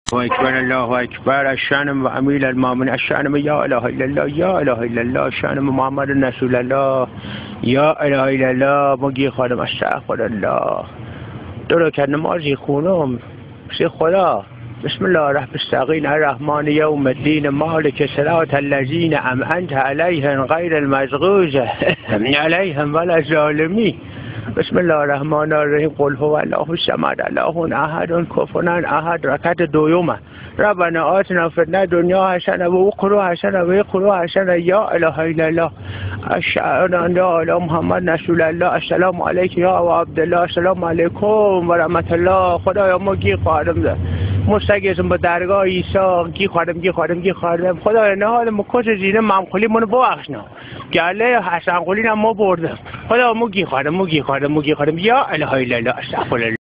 اکبر الله اکبر الشأن و امیر المؤمنین الشأن یا اله الا الله یا اله الا الله الشأن محمد رسول الله یا اله الا الله مگی خادم استغفر الله دو رکعت نمازی خونم سی خدا بسم الله الرحمن الرحمن یوم الدین مالک صراط الذین انعمت علیهم غیر المغضوب علیهم ولا الضالین بسم الله الرحمن الرحیم قل هو الله الصمد الله احد کفوا احد رکعت دوم ربنا آتنا فی الدنیا حسنه و اخری حسنه و اخری حسنه یا اله الا الله اشهد ان لا اله محمد رسول الله السلام علیک یا و عبدالله السلام علیکم و رحمت الله خدایا ما گی خواهدم مستگیزم با درگاه عیسی گی خواهدم خدایا نه حال ما کس زینه ممخولی منو ببخشنا گله حسن قلی ما بردم خدا مو گی خواهدم یا اله الا الله استغفر الله